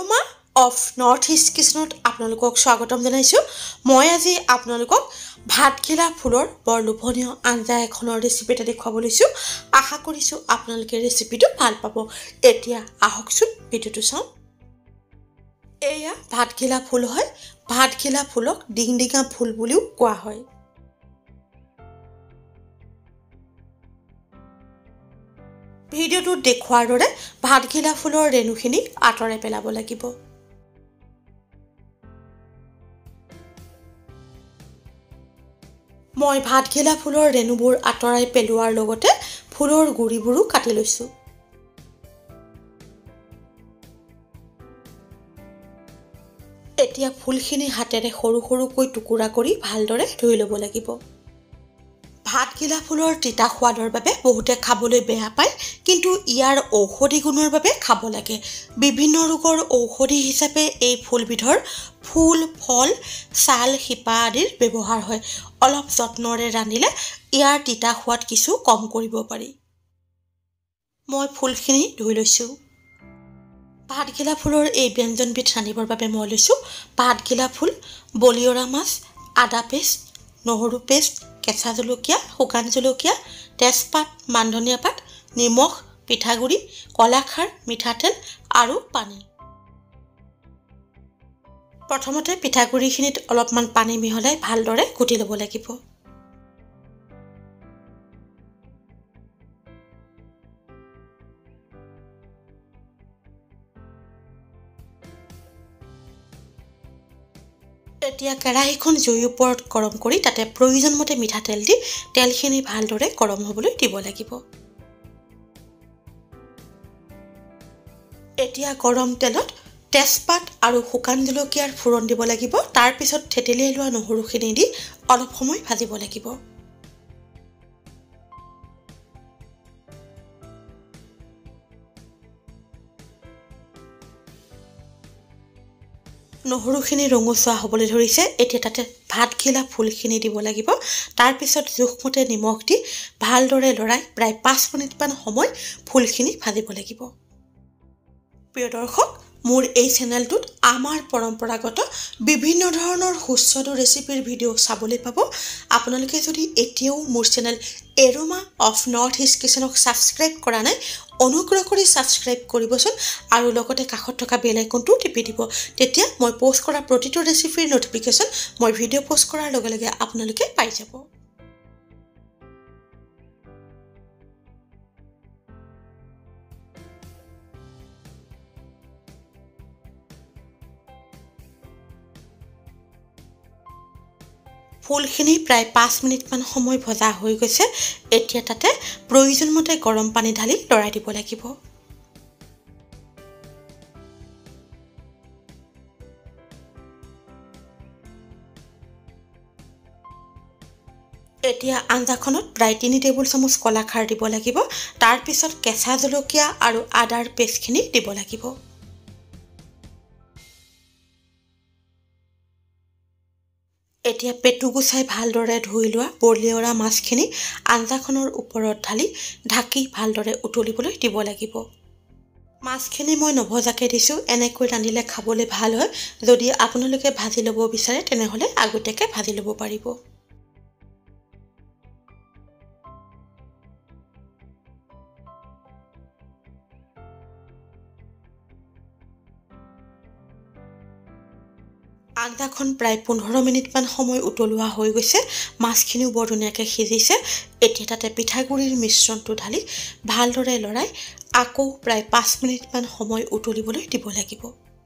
Aroma of Northeast Kitchenot আপোনালোকক স্বাগতম জনাইছো মই আজি আপোনালোকক ভাতঘিলা ফুলৰ বৰ লোভনীয় আঞ্জা এখনৰ ৰেচিপি এটা দেখুৱাব লৈছো আশা কৰিছো আপোনালোকে ৰেচিপিটো ভাল পাব এতিয়া আহকচোন ভিডিওটো চাওঁ এয়া ভাতঘিলা ফুল হয় ভাতঘিলা ফুলক ডিংডিঙা ফুল বুলিও কোৱা হয় ভিডিওটো দেখুৱাৰ দৰে ভাতঘিলা ফুলৰ ৰেণুখিনি আতৰাই পেলাব লাগিব মই ভাতঘিলা ফুলৰ ৰেণুবোৰ আতৰাই পেলোৱাৰ লগতে ফুলৰ গুৰিবোৰো কাটি লৈছো এতিয়া ফুলখিনি হাতেৰে সৰু সৰুকৈ টুকুৰা কৰি ভালদৰে ধুই ল'ব লাগিব ভাতঘিলা ফুলৰ তিতা সোৱাদৰ বাবে বহুতে খাবলৈ বেয়া পায় কিন্তু ইয়াৰ ঔষধি গুণৰ বাবে খাব লাগে বিভিন্ন ৰোগৰ ঔষধি হিচাপে এই ফুলবিধৰ ফুল ফল ছাল শিপা আদিৰ ব্যৱহাৰ হয় অলপ যত্নৰে ৰান্ধিলে ইয়াৰ তিতা সোৱাদ কিছু কম কৰিব পাৰি মই ফুলখিনি ধুই লৈছো ভাতঘিলা ফুলৰ এই ব্যঞ্জনবিধ ৰান্ধিবৰ বাবে মই লৈছো ভাতঘিলা ফুল বলিয়ৰা মাছ আদা পেষ্ট নহৰু পেষ্ট কেঁচা জলকীয়া শুকান জলকীয়া তেজপাত মানধনিয়া পাত নিমখ পিঠাগুৰি কলাখাৰ মিঠাতেল আৰু পানী প্ৰথমতে পিঠাগুৰিখিনিত অলপমান পানী মিহলাই ভালদৰে ঘুটি ল'ব লাগিব এতিয়া কেৰাহীখন জুইৰ ওপৰত গৰম কৰি তাতে প্ৰয়োজন মতে মিঠাতেল দি তেলখিনি ভালদৰে গৰম হ'বলৈ দিব লাগিব এতিয়া গৰম তেলত তেজপাত আৰু শুকান জলকীয়াৰ ফুৰণ দিব লাগিব তাৰ পিছত থেতেলিয়াই লোৱা নহৰুখিনি দি অলপ সময় ভাজিব লাগিব নহৰুখিনি ৰঙচুৱা হ'বলৈ ধৰিছে এতিয়া তাতে ভাতঘিলা ফুলখিনি দিব লাগিব তাৰ পিছত জোখমতে নিমখ দি ভালদৰে লৰাই প্ৰায় 5 মিনিটমান সময় ফুলখিনি ভাজিব লাগিব প্ৰিয় দৰ্শক মোৰ এই চেনেলটোত আমাৰ পৰম্পৰাগত বিভিন্ন ধৰণৰ সুস্বাদু ৰেচিপিৰ ভিডিঅ' চাবলৈ পাব আপোনালোকে যদি এতিয়াও মোৰ channel aroma of north east কিচেনক সাবস্ক্ৰাইব কৰা নাই অনুগ্ৰহ কৰি সাবস্ক্ৰাইব কৰিবচোন আৰু লগতে কাষত থকা বেল আইকনটো টিপি দিব তেতিয়া মই পোষ্ট কৰা প্ৰতিটো ৰেচিপিৰ নটিফিকেশন মই ভিডিঅ' পোষ্ট কৰাৰ লগে লগে আপোনালোকে পাই যাব ফুলখিনি প্ৰায় 5 মিনিটমান সময় ভজা হৈ গৈছে এতিয়া তাতে প্ৰয়োজন মতে গৰম পানী ঢালি লৰাই দিব লাগিব এতিয়া আঞ্জাখনত প্ৰায় 3 টেবুল চামুচ কলাখাৰ দিব লাগিব তাৰ পিছত কেঁচা জলকীয়া আৰু আদাৰ পেষ্টখিনি দিব লাগিব এতিয়া পেটু গুছাই ভালদৰে ধুই লোৱা বলিয়ৰা মাছখিনি আঞ্জাখনৰ ওপৰত ঢালি ঢাকি ভালদৰে উতলিবলৈ দিব লাগিব মাছখিনি মই নভজাকে দিছো এনেকৈ ৰান্ধিলে খাবলৈ ভাল হয় যদি আপোনালোকে ভাজি ল'ব বিচাৰে তেনেহলে আগতীয়াকৈ ভাজি ল'ব পাৰিব আঞ্জাখন প্ৰায় 15 মিনিটমান সময় উতলোৱা হৈ গৈছে মাছখিনিও বৰ ধুনীয়াকৈ সিজিছে এতিয়া তাতে পিঠাগুৰিৰ মিশ্ৰণটো ঢালি ভালদৰে লৰাই আকৌ প্ৰায় 5 মিনিটমান সময় উতলিবলৈ দিব লাগিব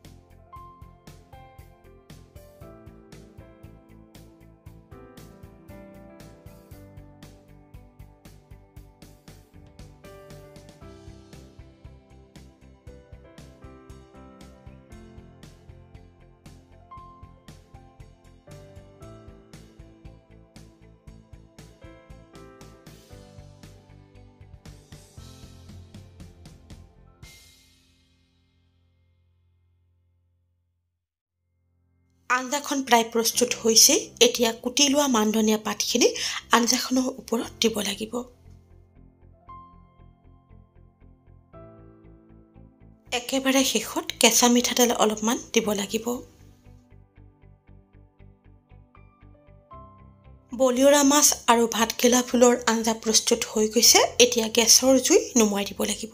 আঞ্জাখন প্ৰায় প্ৰস্তুত হৈছে এতিয়া কুটি লোৱা মানধনিয়া পাতখিনি আঞ্জাখনৰ ওপৰত দিব লাগিব একেবাৰে শেষত কেঁচা মিঠাতেল অলপমান দিব লাগিব। বলিয়ৰা মাছ আৰু ভাতকেলা ফুলৰ আঞ্জা প্ৰস্তুত হৈ গৈছে। এতিয়া গেছৰ জুই নুমুৱাই দিব লাগিব।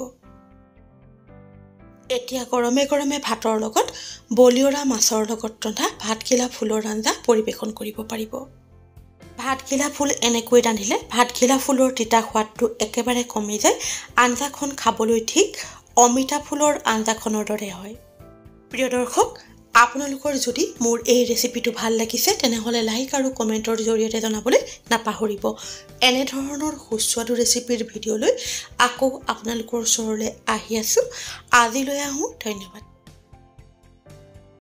এতিয়া গৰমে গৰমে ভাতৰ লগত বলিয়ৰা মাছৰ লগত ৰন্ধা ভাতকেলা ফুলৰ আঞ্জা পৰিৱেশন কৰিব পাৰিব। ভাতকেলা ফুল এনেকৈ ৰান্ধিলে ভাতকেলা ফুলৰ তিতা সোৱাদটো একেবাৰে কমি যায়। আঞ্জাখন খাবলৈ ঠিক অমিতা ফুলৰ আঞ্জাখনৰ দৰে হয়। প্ৰিয় দৰ্শক, আপোনালোকৰ যদি মোৰ এই ৰেচিপিটো ভাল লাগিছে তেনেহ'লে লাইক আৰু কমেণ্টৰ জৰিয়তে জনাবলৈ নাপাহৰিব। এনেধৰণৰ সুস্বাদু ৰেচিপিৰ ভিডিঅ'লৈ আকৌ আপোনালোকৰ ওচৰলৈ আহি আছোঁ। আজিলৈ আহোঁ, ধন্যবাদ।